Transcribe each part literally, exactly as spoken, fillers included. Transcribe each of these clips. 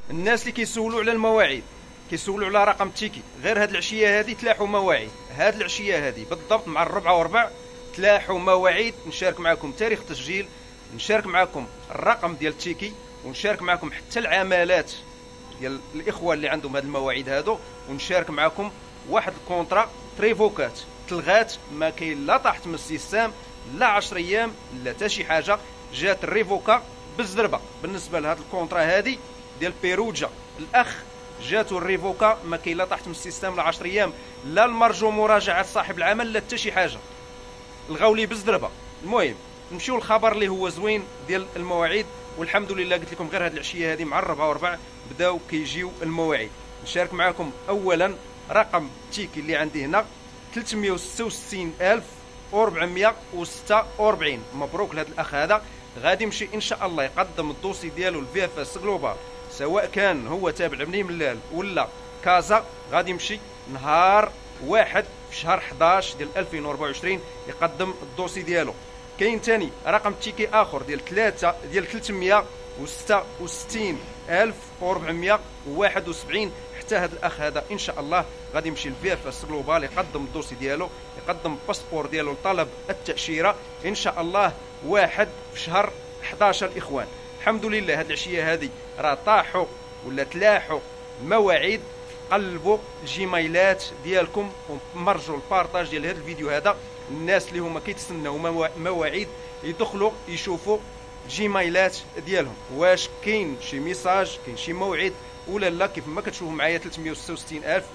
الناس اللي كيسولوا على المواعيد، كيسولوا على رقم التيكي، غير هاد العشيه هادي تلاحوا مواعيد. هاد العشيه هادي بالضبط مع الربعة وربع تلاحوا مواعيد. نشارك معكم تاريخ التسجيل، نشارك معكم الرقم ديال التيكي، ونشارك معكم حتى العمالات ديال الاخوه اللي عندهم هاد المواعيد هادو، ونشارك معكم واحد الكونطرا تريفوكات تلغات، ما كاين لا طاحت من السيستم لا عشر ايام لا حتى شي حاجه، جات الريفوكا بالزربه. بالنسبه لهاد الكونطرا هادي ديال بيروجا الاخ جاتو الريفوكا، ما كاين لا طاحت من السيستم لا عشر ايام لا المرجو مراجعه صاحب العمل لا حتى شي حاجه، لغاو لي بالزربه. المهم نمشيو للخبر اللي هو زوين ديال المواعيد، والحمد لله قلت لكم غير هاد العشيه هذه مع الربعة وربع بداو كيجيو المواعيد. نشارك معكم اولا رقم التيكي اللي عندي هنا ثلاثمية وستة وستين ألف وأربعمية وستة وأربعين. مبروك لهذا الاخ هذا، غادي يمشي ان شاء الله يقدم الدوسي ديالو الفي اف اس جلوبال، سواء كان هو تابع بني ملال ولا كازا، غادي يمشي نهار واحد في شهر حداش ديال ألفين وأربعة وعشرين يقدم الدوسي ديالو. كاين ثاني رقم تيكي اخر ديال ثلاثة ديال ثلاثمية وستة وستين ألف وأربعمية وواحد وسبعين. حتى هذا الاخ هذا ان شاء الله غادي يمشي للفي اف اس جلوبال يقدم الدوسي ديالو، يقدم الباسبور ديالو لطلب التاشيره ان شاء الله واحد في شهر حداش. الاخوان الحمد لله هذه العشيه هذه راه طاحوا ولا تلاحوا مواعيد. قلبوا الجيميلات ديالكم ومرجوا البارطاج ديال هذا الفيديو هذا. الناس اللي هما كيتسناو مواعيد يدخلوا يشوفوا الجيميلات ديالهم واش كاين شي ميساج، كاين شي موعد ولا لا. كيف ما كتشوفوا معايا ثلاثمية وستة وستين ألف،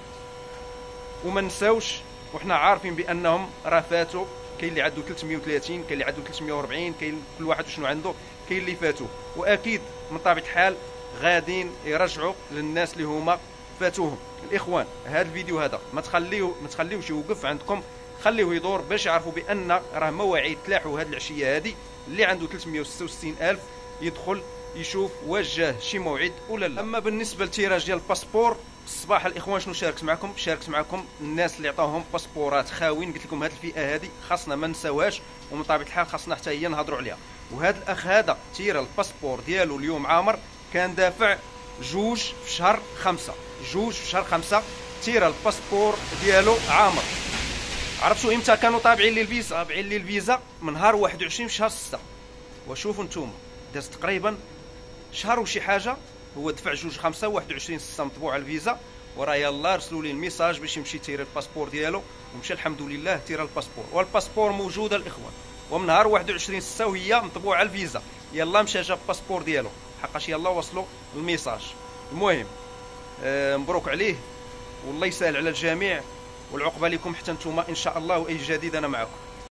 وما نساوش وحنا عارفين بانهم راه فاتوا. كاين اللي عنده ثلاثمية وثلاثين، كاين اللي عنده ثلاثمية وأربعين، كاين كل واحد شنو عنده، كاين اللي فاتوا. واكيد من طبيعه الحال غاديين يرجعوا للناس اللي هما فاتوهم. الاخوان هذا الفيديو هذا ما تخليوه ما تخليوش يوقف عندكم، خليوه يدور باش يعرفوا بان راه مواعيد تلاحوا هذه العشيه هذه. اللي عنده ثلاثمية وستة وستين ألف يدخل يشوف واش جاه شي موعد ولا لا. اما بالنسبه للتيراج ديال الباسبور الصباح الاخوان شنو شاركت معكم؟ شاركت معكم الناس اللي عطاوهم باسبورات خاوين. قلت لكم هذه الفئه هذه خاصنا ما نساوهاش، ومن طبيعه الحال خاصنا حتى هي نهضروا عليها. وهذا الاخ هذا تيرا الباسبور ديالو اليوم عامر، كان دافع جوج في شهر خمسة، جوج في شهر خمسة تيرا الباسبور ديالو عامر. عرفتوا امتى كانوا طابعين لي الفيزا؟ طابعين لي الفيزا من نهار واحد وعشرين في شهر ستة. وشوفوا نتوما داز تقريبا شهر وشي حاجه، هو دفع جوج خمسة واحد وعشرين ستة مطبوع على الفيزا، وراه يلاه رسلوا لي الميساج باش يمشي تيري الباسبور ديالو، ومشى الحمد لله تيرا الباسبور. والباسبور موجوده الاخوان، ومن نهار واحد وعشرين ستة وهي مطبوعه على الفيزا، يلاه مشى جاب الباسبور ديالو حقاش يلاه وصلوا الميساج. المهم آه مبروك عليه والله يسهل على الجميع، والعقبه لكم حتى نتوما ان شاء الله، واي جديد انا معكم.